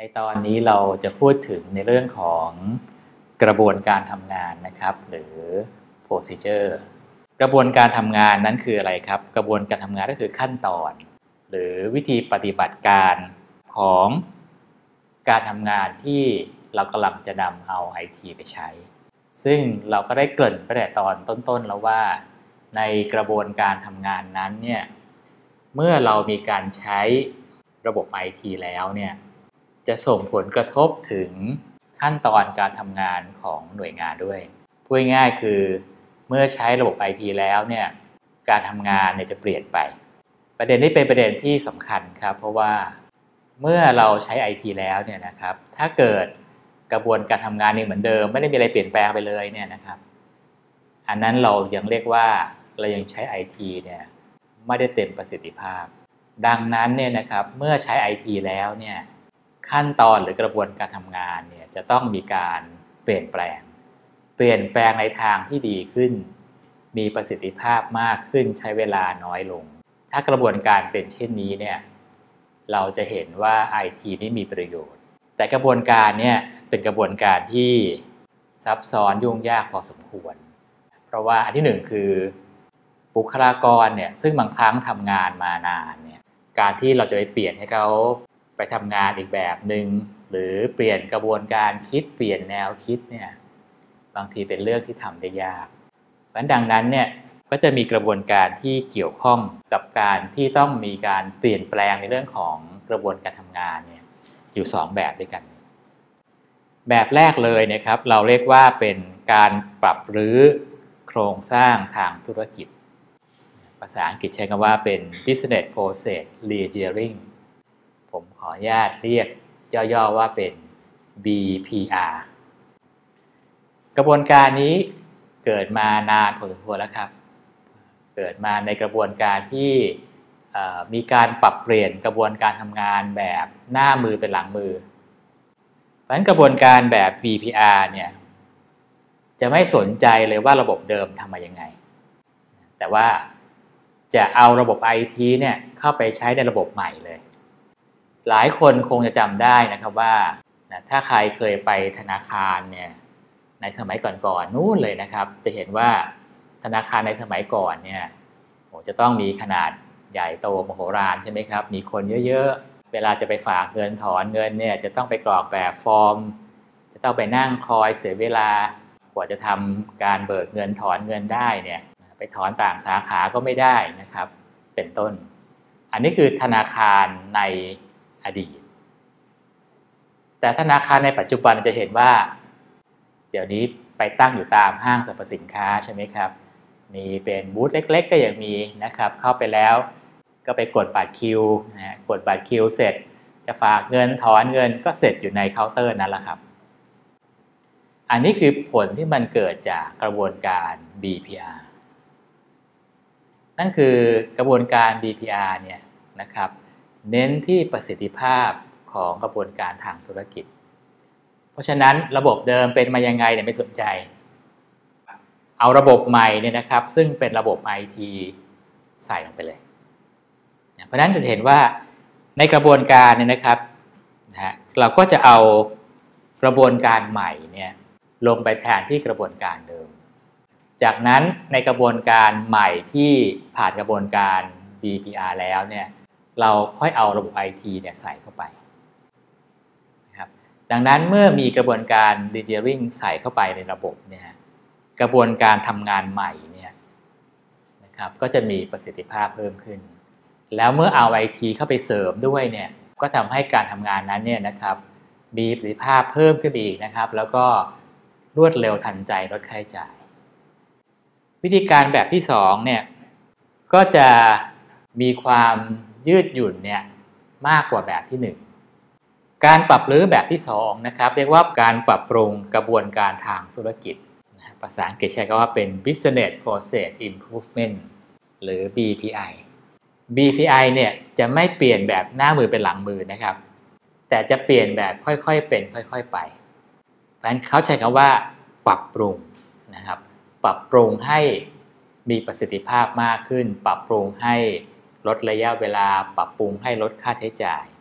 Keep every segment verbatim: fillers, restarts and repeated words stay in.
ตอนนี้เราจะพูดถึงในเรื่องของกระบวนการทำงานนะครับหรือ procedure กระบวนการทำงานนั้นคืออะไรครับกระบวนการทำงานก็คือขั้นตอนหรือวิธีปฏิบัติการของการทำงานที่เรากำลังจะนำเอา ไอ ที ไปใช้ซึ่งเราก็ได้เกริ่นไปแต่ตอนต้นๆแล้วว่าในกระบวนการทำงานนั้นเนี่ยเมื่อเรามีการใช้ระบบ ไอ ที แล้วเนี่ยจะส่งผลกระทบถึงขั้นตอนการทำงานของหน่วยงานด้วยพูดง่ายๆคือเมื่อใช้ระบบ ไอ ที แล้วเนี่ยการทำงานเนี่ยจะเปลี่ยนไปประเด็นนี้เป็นประเด็นที่สำคัญครับเพราะว่าเมื่อเราใช้ ไอ ที แล้วเนี่ยนะครับถ้าเกิดกระบวนการทำงานนี่เหมือนเดิมไม่ได้มีอะไรเปลี่ยนแปลงไปเลยเนี่ยนะครับอันนั้นเรายังเรียกว่าเรายังใช้ ไอ ที เนี่ยไม่ได้เต็มประสิทธิภาพดังนั้นเนี่ยนะครับเมื่อใช้ ไอ ที แล้วเนี่ยขั้นตอนหรือกระบวนการทำงานเนี่ยจะต้องมีการเปลี่ยนแปลงเปลี่ยนแปลงในทางที่ดีขึ้นมีประสิทธิภาพมากขึ้นใช้เวลาน้อยลงถ้ากระบวนการเป็นเช่นนี้เนี่ยเราจะเห็นว่า ไอ ที นี่มีประโยชน์แต่กระบวนการเนี่ยเป็นกระบวนการที่ซับซ้อนยุ่งยากพอสมควรเพราะว่าอันที่หนึ่งคือบุคลากรเนี่ยซึ่งบางครั้งทำงานมานานเนี่ยการที่เราจะไปเปลี่ยนให้เขาไปทำงานอีกแบบหนึ่งหรือเปลี่ยนกระบวนการคิดเปลี่ยนแนวคิดเนี่ยบางทีเป็นเรื่องที่ทำได้ยากเพราะฉะนั้นดังนั้นเนี่ยก็จะมีกระบวนการที่เกี่ยวข้องกับการที่ต้องมีการเปลี่ยนแปลงในเรื่องของกระบวนการทำงานเนี่ยอยู่สองแบบด้วยกันแบบแรกเลยนะครับเราเรียกว่าเป็นการปรับรื้อโครงสร้างทางธุรกิจภาษาอังกฤษใช้คำว่าเป็น business process reengineering ผมขออนุญาตเรียกย่อๆว่าเป็น บี พี อาร์ กระบวนการนี้เกิดมานานพอสมควรแล้วครับเกิดมาในกระบวนการที่มีการปรับเปลี่ยนกระบวนการทำงานแบบหน้ามือเป็นหลังมือเพราะฉะนั้นกระบวนการแบบ บี พี อาร์ เนี่ยจะไม่สนใจเลยว่าระบบเดิมทำมายังไงแต่ว่าจะเอาระบบ ไอ ที เนี่ยเข้าไปใช้ในระบบใหม่เลยหลายคนคงจะจำได้นะครับว่าถ้าใครเคยไปธนาคารเนี่ยในสมัยก่อนๆนู้นเลยนะครับจะเห็นว่าธนาคารในสมัยก่อนเนี่ยโหจะต้องมีขนาดใหญ่โตมโหฬารใช่ไหมครับมีคนเยอะๆเวลาจะไปฝากเงินถอนเงินเนี่ยจะต้องไปกรอกแบบฟอร์มจะต้องไปนั่งคอยเสียเวลากว่าจะทำการเบิกเงินถอนเงินได้เนี่ยไปถอนต่างสาขาก็ไม่ได้นะครับเป็นต้นอันนี้คือธนาคารในอดีตแต่ธนาคารในปัจจุบันจะเห็นว่าเดี๋ยวนี้ไปตั้งอยู่ตามห้างสรรพสินค้าใช่ไหมครับมีเป็นบูธเล็กๆก็ยังมีนะครับเข้าไปแล้วก็ไปกดบัตรคิวนะกดบัตรคิวเสร็จจะฝากเงินถอนเงินก็เสร็จอยู่ในเคาน์เตอร์นั้นแหละครับอันนี้คือผลที่มันเกิดจากกระบวนการ บี พี อาร์ นั่นคือกระบวนการ บี พี อาร์ เนี่ยนะครับเน้นที่ประสิทธิภาพของกระบวนการทางธุรกิจเพราะฉะนั้นระบบเดิมเป็นมายังไงเนี่ยไม่สนใจเอาระบบใหม่เนี่ยนะครับซึ่งเป็นระบบ ไอ ที ใส่ลงไปเลยเพราะฉะนั้นจะเห็นว่าในกระบวนการเนี่ยนะครับนะฮะเราก็จะเอากระบวนการใหม่เนี่ยลงไปแทนที่กระบวนการเดิมจากนั้นในกระบวนการใหม่ที่ผ่านกระบวนการ บี พี อาร์ แล้วเนี่ยเราค่อยเอาระบบ ไอ ที เนี่ยใส่เข้าไปนะครับดังนั้นเมื่อมีกระบวนการ Reengineering ใส่เข้าไปในระบบเนี่ยกระบวนการทำงานใหม่เนี่ยนะครับก็จะมีประสิทธิภาพเพิ่มขึ้นแล้วเมื่อเอา ไอ ที เข้าไปเสริมด้วยเนี่ยก็ทำให้การทำงานนั้นเนี่ยนะครับมีประสิทธิภาพเพิ่มขึ้นอีกนะครับแล้วก็รวดเร็วทันใจลดค่าใช้จ่ายวิธีการแบบที่สองเนี่ยก็จะมีความยืดหยุ่นเนี่ยมากกว่าแบบที่หนึ่งการปรับรื้อแบบที่สองนะครับเรียกว่าการปรับปรุงกระบวนการทางธุรกิจภาษาอังกฤษใช้คำว่าเป็น business process improvement หรือ บี พี ไอ บี พี ไอ เนี่ยจะไม่เปลี่ยนแบบหน้ามือเป็นหลังมือนะครับแต่จะเปลี่ยนแบบค่อยๆเป็นค่อยๆไปเพราะฉะนั้นเขาใช้คำว่าปรับปรุงนะครับปรับปรุงให้มีประสิทธิภาพมากขึ้นปรับปรุงให้ลดระยะเวลาปรับปรุงให้ลดค่าใช้จ่าย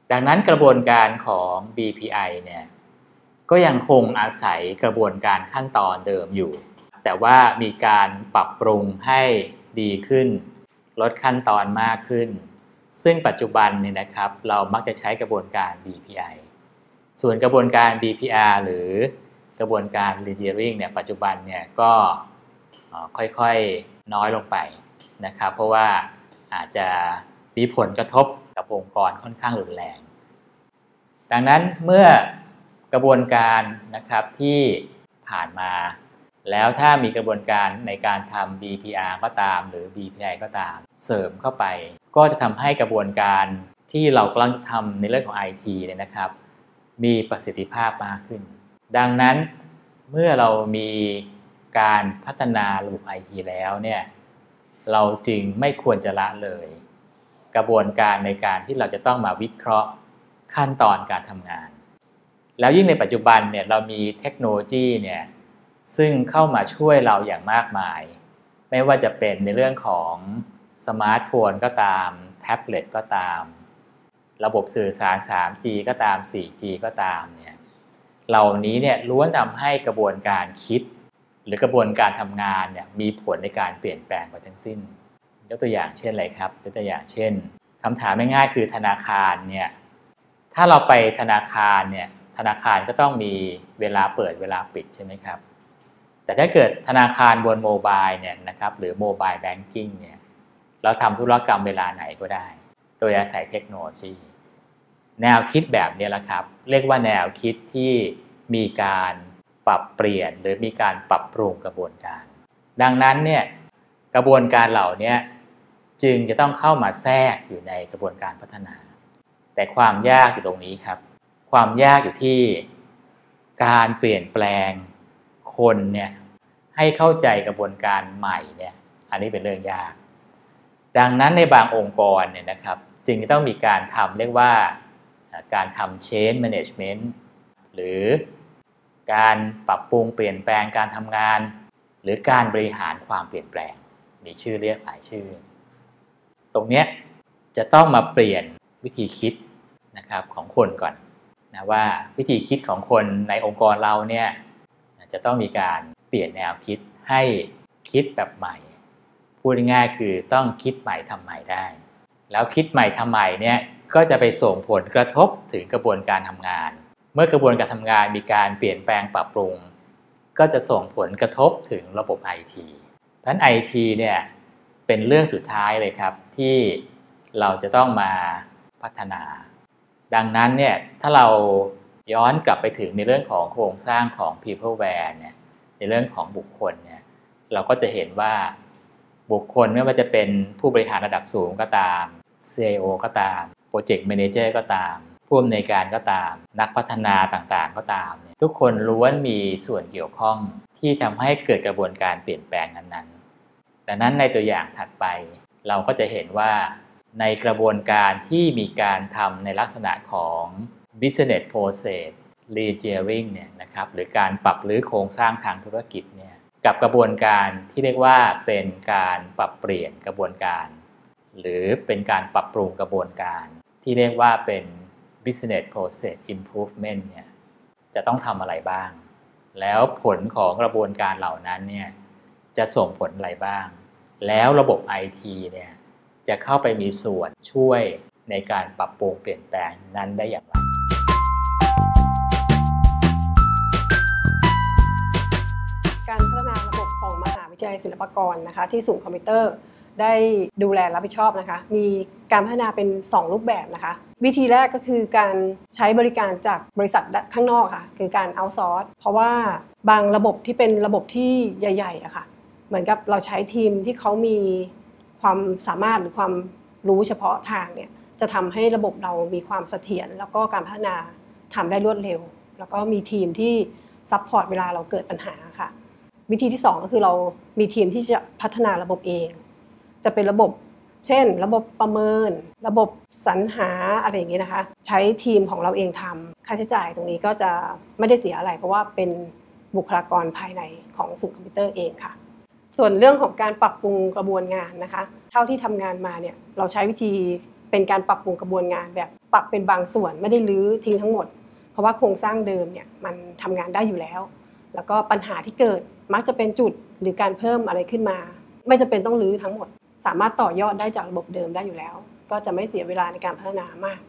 ดังนั้นกระบวนการของ บี พี ไอ เนี่ยก็ยังคงอาศัยกระบวนการขั้นตอนเดิมอยู่แต่ว่ามีการปรับปรุงให้ดีขึ้นลดขั้นตอนมากขึ้นซึ่งปัจจุบันเนี่ยนะครับเรามักจะใช้กระบวนการ บี พี ไอ ส่วนกระบวนการ บี พี อาร์ หรือกระบวนการ Engineering เนี่ยปัจจุบันเนี่ยก็ค่อยๆน้อยลงไปนะครับเพราะว่าอาจจะมีผลกระทบกับองค์กรค่อนข้างรุนแรงดังนั้นเมื่อกระบวนการนะครับที่ผ่านมาแล้วถ้ามีกระบวนการในการทำ บี พี อาร์ ก็ตามหรือ บี พี ไอ ก็ตามเสริมเข้าไปก็จะทำให้กระบวนการที่เรากำลังทำในเรื่องของ ไอ ที เนี่ยนะครับมีประสิทธิภาพมากขึ้นดังนั้นเมื่อเรามีการพัฒนาระบบ ไอ ที แล้วเนี่ยเราจึงไม่ควรจะละเลยกระบวนการในการที่เราจะต้องมาวิเคราะห์ขั้นตอนการทำงานแล้วยิ่งในปัจจุบันเนี่ยเรามีเทคโนโลยีเนี่ยซึ่งเข้ามาช่วยเราอย่างมากมายไม่ว่าจะเป็นในเรื่องของสมาร์ทโฟนก็ตามแท็บเล็ตก็ตามระบบสื่อสาร ทรี จี ก็ตาม โฟร์จี ก็ตามเนี่ยเหล่านี้เนี่ยล้วนทำให้กระบวนการคิดหรือกระบวนการทำงานเนี่ยมีผลในการเปลี่ยนแปลงไปทั้งสิ้นยกตัวอย่างเช่นอะไรครับยกตัวอย่างเช่นคำถามง่ายๆคือธนาคารเนี่ยถ้าเราไปธนาคารเนี่ยธนาคารก็ต้องมีเวลาเปิดเวลาปิดใช่ไหมครับแต่ถ้าเกิดธนาคารบนโมบายเนี่ยนะครับหรือโมบายแบงกิ้งเนี่ยเราทำธุรกรรมเวลาไหนก็ได้โดยอาศัยเทคโนโลยีแนวคิดแบบนี้แหละครับเรียกว่าแนวคิดที่มีการปรับเปลี่ยนหรือมีการปรับปรุงกระบวนการดังนั้นเนี่ยกระบวนการเหล่านี้จึงจะต้องเข้ามาแทรกอยู่ในกระบวนการพัฒนาแต่ความยากอยู่ตรงนี้ครับความยากอยู่ที่การเปลี่ยนแปลงคนเนี่ยให้เข้าใจกระบวนการใหม่เนี่ยอันนี้เป็นเรื่องยากดังนั้นในบางองค์กรเนี่ยนะครับจึงจะต้องมีการทำเรียกว่าการทำ change management หรือการปรับปรุงเปลี่ยนแปลงการทำงานหรือการบริหารความเปลี่ยนแปลงมีชื่อเรียกหลายชื่อตรงนี้จะต้องมาเปลี่ยนวิธีคิดนะครับของคนก่อนนะว่าวิธีคิดของคนในองค์กรเราเนี่ยจะต้องมีการเปลี่ยนแนวคิดให้คิดแบบใหม่พูดง่ายๆคือต้องคิดใหม่ทำใหม่ได้แล้วคิดใหม่ทำใหม่เนี่ยก็จะไปส่งผลกระทบถึงกระบวนการทำงานเมื่อกระบวนการทำงานมีการเปลี่ยนแปลงปรับปรุงก็จะส่งผลกระทบถึงระบบ ไอ ที เพราะฉะนั้น ไอ ที เนี่ยเป็นเรื่องสุดท้ายเลยครับที่เราจะต้องมาพัฒนาดังนั้นเนี่ยถ้าเราย้อนกลับไปถึงในเรื่องของโครงสร้างของ Peopleware เนี่ยในเรื่องของบุคคลเนี่ยเราก็จะเห็นว่าบุคคลไม่ว่าจะเป็นผู้บริหารระดับสูงก็ตาม ซี ไอ โอ ก็ตาม Project Manager ก็ตามผู้อำนวยการก็ตามนักพัฒนาต่างๆก็ตามเนี่ยทุกคนล้วนมีส่วนเกี่ยวข้องที่ทำให้เกิดกระบวนการเปลี่ยนแปลงนั้นๆดังนั้นในตัวอย่างถัดไปเราก็จะเห็นว่าในกระบวนการที่มีการทำในลักษณะของ business process reengineering เนี่ยนะครับหรือการปรับรื้อโครงสร้างทางธุรกิจเนี่ยกับกระบวนการที่เรียกว่าเป็นการปรับเปลี่ยนกระบวนการหรือเป็นการปรับปรุงกระบวนการที่เรียกว่าเป็น business process improvement เนี่ยจะต้องทำอะไรบ้างแล้วผลของกระบวนการเหล่านั้นเนี่ยจะส่งผลอะไรบ้างแล้วระบบ ไอ ที เนี่ยจะเข้าไปมีส่วนช่วยในการปรับปรุงเปลี่ยนแปลงนั้นได้อย่างไรการพัฒนาระบบของมหาวิทยาลัยศิลปากรนะคะที่ศูนย์คอมพิวเตอร์ได้ดูแลรับผิดชอบนะคะมีการพัฒนาเป็นสองรูปแบบนะคะวิธีแรกก็คือการใช้บริการจากบริษัทข้างนอกค่ะคือการเอาท์ซอร์สเพราะว่าบางระบบที่เป็นระบบที่ใหญ่ๆอะค่ะเหมือนกับเราใช้ทีมที่เขามีความสามารถหรือความรู้เฉพาะทางเนี่ยจะทำให้ระบบเรามีความเสถียรแล้วก็การพัฒนาทำได้รวดเร็วแล้วก็มีทีมที่ซัพพอร์ตเวลาเราเกิดปัญหาค่ะวิธีที่สองก็คือเรามีทีมที่จะพัฒนาระบบเองจะเป็นระบบเช่นระบบประเมินระบบสรรหาอะไรอย่างเงี้ยนะคะใช้ทีมของเราเองทำค่าใช้จ่ายตรงนี้ก็จะไม่ได้เสียอะไรเพราะว่าเป็นบุคลากรภายในของศูนย์คอมพิวเตอร์เองค่ะส่วนเรื่องของการปรับปรุงกระบวนงานนะคะเท่าที่ทำงานมาเนี่ยเราใช้วิธีเเป็นการปรับปรุงกระบวนงานแบบปรับเป็นบางส่วนไม่ได้รื้อทิ้งทั้งหมดเพราะว่าโครงสร้างเดิมเนี่ยมันทำงานได้อยู่แล้วแล้วก็ปัญหาที่เกิดมักจะเป็นจุดหรือการเพิ่มอะไรขึ้นมาไม่จำเป็นต้องรื้อทั้งหมดสามารถต่อยอดได้จากระบบเดิมได้อยู่แล้วก็จะไม่เสียเวลาในการพัฒนามาก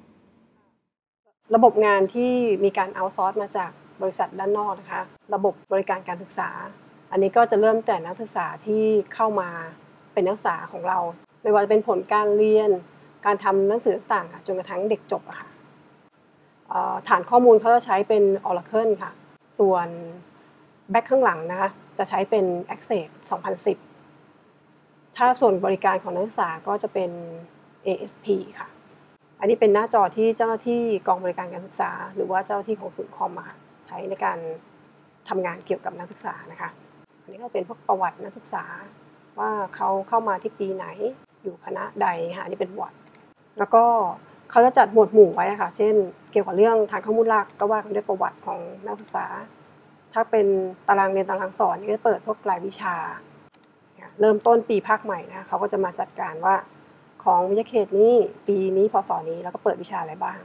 ระบบงานที่มีการเอาท์ซอร์สมาจากบริษัทด้านนอกนะคะระบบบริการการศึกษาอันนี้ก็จะเริ่มแต่นักศึกษาที่เข้ามาเป็นนักศึกษาของเราไม่ว่าจะเป็นผลการเรียนการทำหนังสือต่างๆจนกระทั่งเด็กจบอะค่ะฐานข้อมูลเขาจะใช้เป็น Oracle ค่ะส่วนแบ็คข้างหลังนะคะจะใช้เป็น Access สองพันสิบถ้าส่วนบริการของนักศึกษาก็จะเป็น เอ เอส พี ค่ะอันนี้เป็นหน้าจอที่เจ้าหน้าที่กองบริการการศึกษาหรือว่าเจ้าหน้าที่ของศูนย์คอมค่ะใช้ในการทำงานเกี่ยวกับนักศึกษานะคะอันนี้ก็เป็นพวกประวัตินักศึกษาว่าเขาเข้ามาที่ปีไหนอยู่คณะใดค่ะอันนี้เป็นประวัติแล้วก็เขาจะจัดหมวดหมู่ไว้ค่ะเช่นเกี่ยวกับเรื่องทางข้อมูลหลักก็ว่ากันด้วยประวัติของนักศึกษาถ้าเป็นตารางเรียนตารางสอนนี่ก็เปิดพวกรายวิชาเริ่มต้นปีภาคใหม่นะเขาก็จะมาจัดการว่าของวิทยาเขตนี้ปีนี้พศนี้แล้วก็เปิดวิชาอะไรบ้าง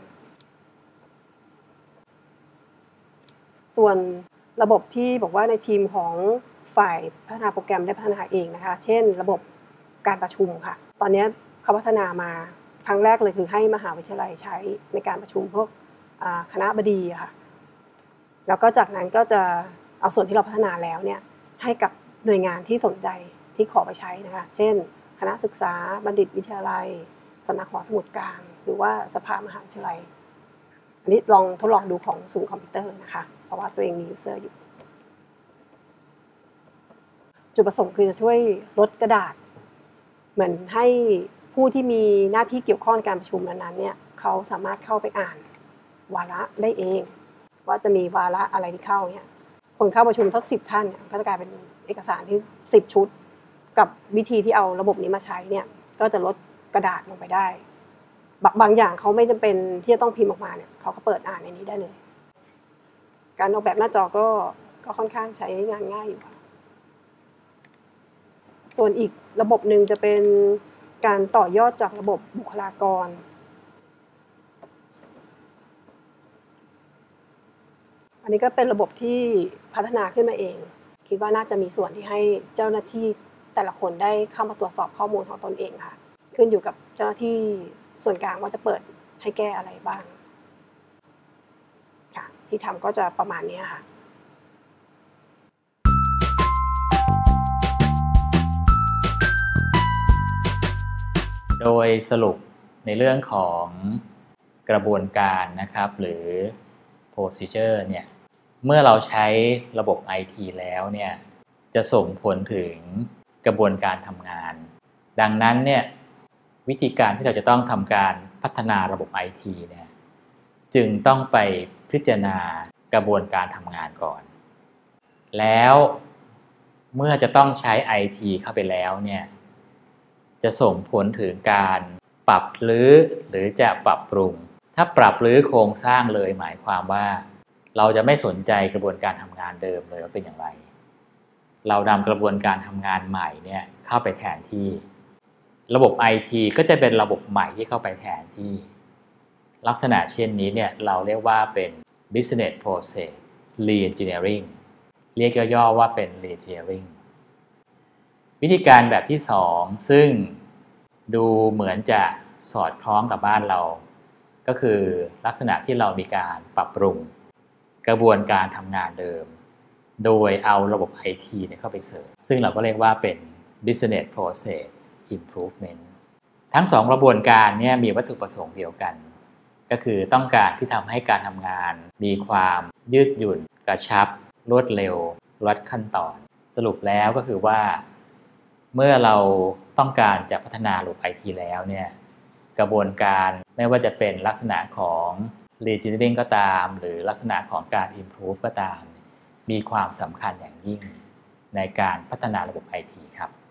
ส่วนระบบที่บอกว่าในทีมของฝ่ายพัฒนาโปรแกรมได้พัฒนาเองนะคะเช่นระบบการประชุมค่ะตอนนี้เขาพัฒนามาครั้งแรกเลยคือให้มหาวิทยาลัยใช้ในการประชุมพวกคณะบดีค่ะแล้วก็จากนั้นก็จะเอาส่วนที่เราพัฒนาแล้วเนี่ยให้กับหน่วยงานที่สนใจที่ขอไปใช้นะคะเช่นคณะศึกษาบัณฑิตวิทยาลัยสำนักหอสมุดกลางหรือว่าสภามหาวิทยาลัยอันนี้ลองทดลองดูของศูนย์คอมพิวเตอร์นะคะเพราะว่าตัวเองมียูเซอร์อยู่จุดประสงค์คือจะช่วยลดกระดาษเหมือนให้ผู้ที่มีหน้าที่เกี่ยวข้องในการประชุมนั้นๆเนี่ยเขาสามารถเข้าไปอ่านวาระได้เองว่าจะมีวาระอะไรที่เข้าเนี่ยคนเข้าประชุมทั้งสิบท่านเนี่ยก็จะกลายเป็นเอกสารที่สิบชุดกับวิธีที่เอาระบบนี้มาใช้เนี่ยก็จะลดกระดาษลงไปได้บางอย่างเขาไม่จำเป็นที่จะต้องพิมพ์ออกมาเนี่ยเขาก็เปิดอ่านในนี้ได้เลยการออกแบบหน้าจอก็ก็ค่อนข้างใช้งานง่ายอยู่ค่ะส่วนอีกระบบหนึ่งจะเป็นการต่อยอดจากระบบบุคลากรอันนี้ก็เป็นระบบที่พัฒนาขึ้นมาเองคิดว่าน่าจะมีส่วนที่ให้เจ้าหน้าที่แต่ละคนได้เข้ามาตรวจสอบข้อมูลของตนเองค่ะขึ้นอยู่กับเจ้าหน้าที่ส่วนกลางว่าจะเปิดให้แก้อะไรบ้างค่ะที่ทำก็จะประมาณนี้ค่ะโดยสรุปในเรื่องของกระบวนการนะครับหรือ procedure เนี่ยเมื่อเราใช้ระบบ ไอ ที แล้วเนี่ยจะส่งผลถึงกระบวนการทำงานดังนั้นเนี่ยวิธีการที่เราจะต้องทำการพัฒนาระบบ ไอ ที เนี่ยจึงต้องไปพิจารณากระบวนการทำงานก่อนแล้วเมื่อจะต้องใช้ ไอ ที เข้าไปแล้วเนี่ยจะส่งผลถึงการปรับรื้อหรือจะปรับปรุงถ้าปรับรื้อโครงสร้างเลยหมายความว่าเราจะไม่สนใจกระบวนการทำงานเดิมเลยว่าเป็นอย่างไรเรานำกระบวนการทำงานใหม่เนี่ยเข้าไปแทนที่ระบบ ไอ ที ก็จะเป็นระบบใหม่ที่เข้าไปแทนที่ลักษณะเช่นนี้เนี่ยเราเรียกว่าเป็น business process reengineering เรียกย่อๆว่าเป็น reengineering วิธีการแบบที่สองซึ่งดูเหมือนจะสอดคล้องกับบ้านเราก็คือลักษณะที่เรามีการปรับปรุงกระบวนการทำงานเดิมโดยเอาระบบ ไอ ที เนี่ยเข้าไปเสริมซึ่งเราก็เรียกว่าเป็น business process improvement ทั้งสองกระบวนการเนี่ยมีวัตถุประสงค์เดียวกันก็คือต้องการที่ทำให้การทำงานมีความยืดหยุ่นกระชับรวดเร็วลดขั้นตอนสรุปแล้วก็คือว่าเมื่อเราต้องการจะพัฒนาระบบ ไอ ที แล้วเนี่ยกระบวนการไม่ว่าจะเป็นลักษณะของ reengineering ก็ตามหรือลักษณะของการ improve ก็ตามมีความสำคัญอย่างยิ่งในการพัฒนาระบบ ไอ ที ครับ